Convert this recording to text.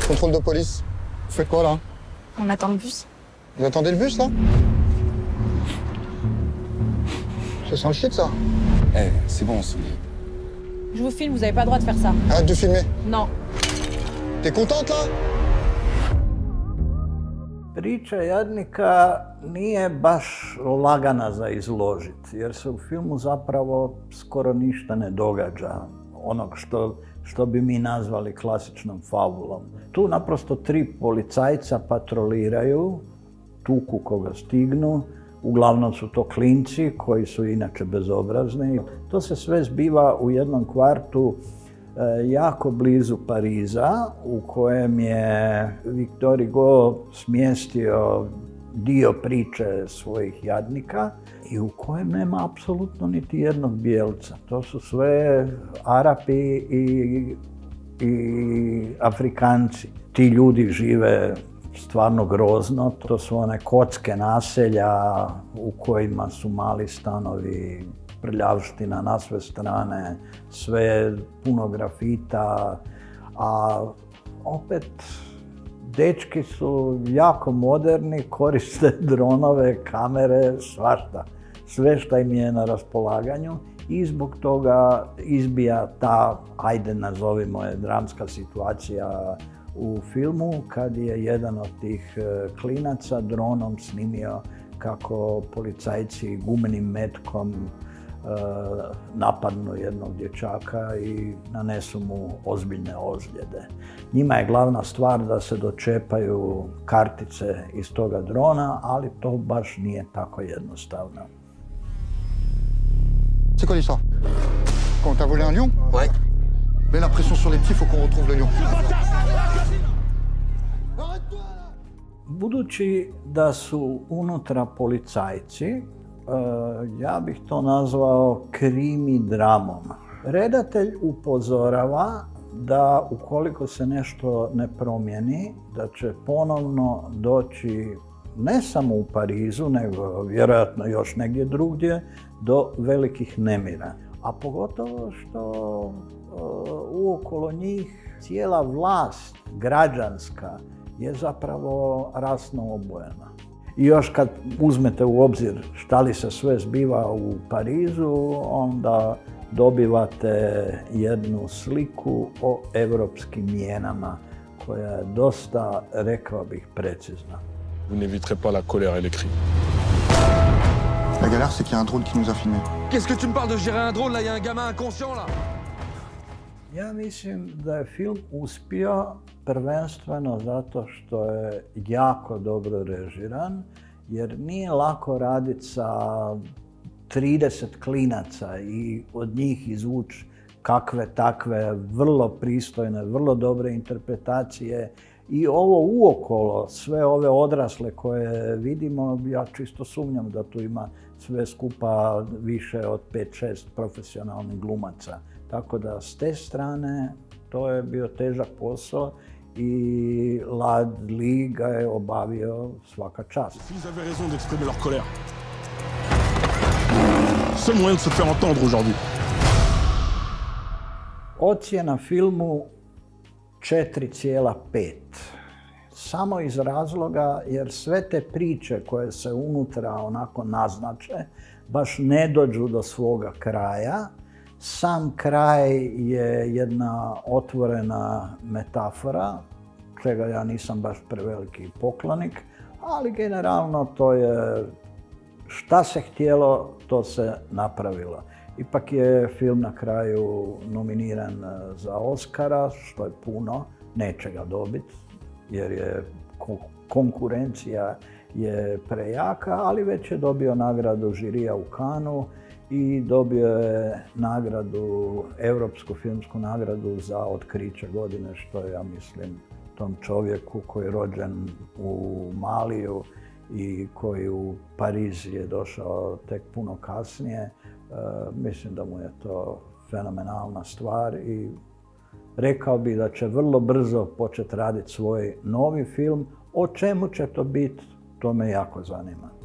Contrôle de police. Vous faites quoi là? On attend le bus. Vous attendez le bus là? Ça sent le shit ça. Eh, c'est bon, Sophie. Je vous filme, vous n'avez pas le droit de faire ça. Arrête de filmer. Non. T'es contente là? Priča Jadnika nije baš lagana za izložiti, jer se u filmu zapravo skoro ništa ne događa onog što bi mi nazvali klasičnom fabulom. Tu naprosto 3 policajca patroliraju, tuku koga stignu, uglavnom su to klinci koji su inače bezobrazni. To se sve zbiva u jednom kvartu jako blizu Pariza, u kojem je Victor Hugo smjestio dio priče svojih jadnika i u kojem nema apsolutno niti jednog bijelca. To su sve Arapi i Afrikanci. Ti ljudi žive stvarno grozno. To su one kocke naselja u kojima su mali stanovi, prljavština na sve strane, sve puno grafita, a opet dečki su jako moderni, koriste dronove, kamere, svašta. Sve što im je na raspolaganju i zbog toga izbija ta, ajde nazovimo je, dramska situacija u filmu kad je jedan od tih klinaca dronom snimio kako policajci gumenim metkom napadnu jednog dječaka i nanesu mu ozbiljne ozljede. Njima je glavna stvar da se dočepaju kartice iz toga drona, ali to baš nije tako jednostavno. C'est quoi l'histoire? Quand t'as volé un lion? Ouais. Mets la pression sur les petits, faut qu'on retrouve le lion. Budući da su unutra policajci, ja bih to nazvao krimi dramom. Redatelj upozorava da ukoliko se nešto ne promijeni, da će ponovno doći ne samo u Parizu, nego vjerojatno još negdje drugdje, do velikih nemira. A pogotovo što uokolo njih cijela vlast građanska je zapravo rasno obojena. I još kad uzmete u obzir šta li se sve zbiva u Parizu, onda dobivate jednu sliku o europskim mijenama koja je dosta, rekao bih, precizna. Vous n'éviterez pas la colère et les cris. La galère, c'est qu'il y a un drone qui nous a filmés. Qu'est-ce que tu me parles de gérer un drone là? Il y a un gamin inconscient là. Ja mislim da je film uspio prvenstveno zato što je jako dobro režiran, jer nije lako raditi sa 30 klinaca i od njih izvući kakve takve vrlo pristojne, vrlo dobre interpretacije. I ovo uokolo, sve ove odrasle koje vidimo, ja čisto sumnjam da tu ima sve skupa više od 5-6 profesionalnih glumaca. Tako da s te strane to je bio težak posao i Lad Lee ga je obavio svaka čast. Ils avaient raison d'exprimer leur colère. Seul moyen de se faire entendre aujourd'hui. Ocjena filmu 4,5. Samo iz razloga jer sve te priče koje se unutra onako naznače baš ne dođu do svoga kraja. Sam kraj je jedna otvorena metafora, čega ja nisam baš preveliki poklonik, ali generalno to je šta se htjelo, to se napravilo. Ipak je film na kraju nominiran za Oscara, što je puno, neće ga dobiti, jer je konkurencija je prejaka, ali već je dobio nagradu žirija u Cannesu i dobio je nagradu, Europsku filmsku nagradu za otkriće godine, što je, ja mislim, tom čovjeku koji je rođen u Maliju i koji u Pariz je došao tek puno kasnije. Mislim da mu je to fenomenalna stvar i rekao bih da će vrlo brzo početi raditi svoj novi film. O čemu će to biti, to me jako zanima.